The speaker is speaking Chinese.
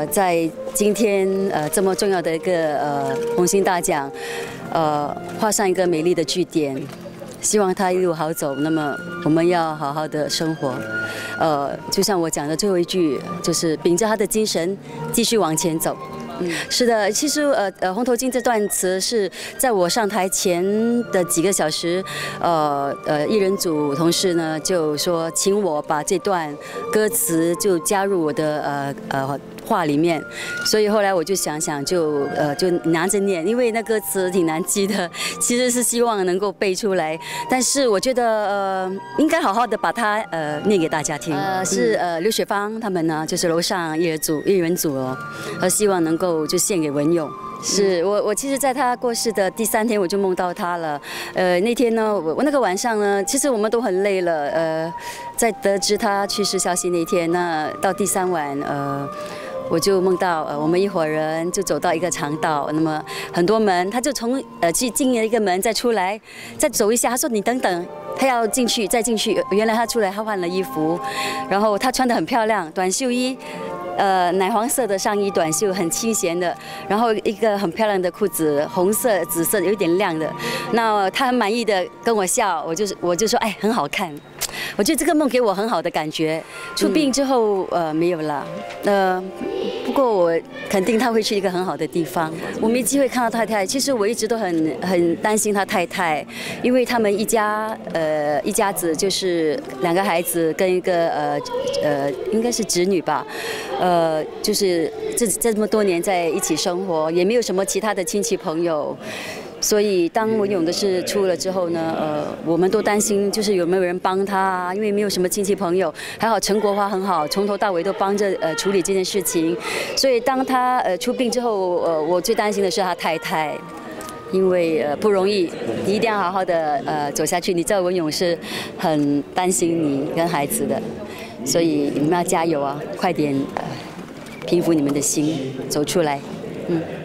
在今天这么重要的一个红星大奖，画上一个美丽的句点。希望他一路好走，那么我们要好好的生活。就像我讲的最后一句，就是秉着他的精神继续往前走。是的，其实红头巾这段词是在我上台前的几个小时，艺人组同事呢就说请我把这段歌词就加入我的话里面，所以后来我就想想就拿着念，因为那歌词挺难记的，其实是希望能够背出来，但是我觉得应该好好的把它念给大家听。是刘雪芳他们呢，就是楼上艺人组哦，希望能够就献给文咏。是我其实在他过世的第3天我就梦到他了，那天呢我那个晚上呢，其实我们都很累了，在得知他去世消息那天，那到第3晚我就梦到我们一伙人就走到一个长道，那么很多门，他就从去进了一个门再出来，再走一下，他说你等等，他要进去再进去，原来他出来他换了衣服，然后他穿得很漂亮，短袖衣。奶黄色的上衣短袖，很清闲的，然后一个很漂亮的裤子，红色、紫色，有一点亮的。那他很满意的跟我笑，我就说，哎，很好看。我觉得这个梦给我很好的感觉。出殡之后，没有了。不过我肯定他会去一个很好的地方。我没机会看到太太，其实我一直都很担心他太太，因为他们一家子就是2个孩子跟一个应该是侄女吧。就是这么多年在一起生活，也没有什么其他的亲戚朋友，所以当文咏的事出了之后呢，我们都担心就是有没有人帮他，因为没有什么亲戚朋友。还好陈国华很好，从头到尾都帮着处理这件事情，所以当他出殡之后，我最担心的是他太太。因为不容易，你一定要好好的走下去。你知道文咏是很担心你跟孩子的，所以你们要加油啊，快点平复你们的心，走出来，